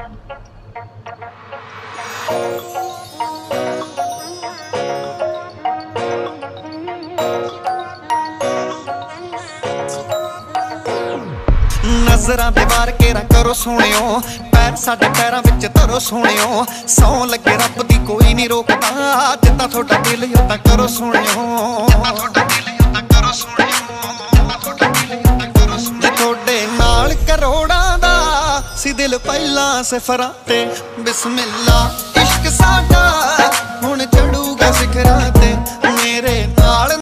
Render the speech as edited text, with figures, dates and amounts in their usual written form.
नजरां दे वार केरा करो सोहणियो, पैर साडे पैरां विच धरो सोहणियो। सौ लगे रब दी कोई नहीं रोकदा, जिद्दां थोड़ा दिल उदां करो सोहणियो। जे थोड़े नाल करोड़ां दा सी दिल पहलां सिफरां ते, बिस्मिल्ला इश्क साडा हुण चढ़ूगा सिखरां ते। मेरे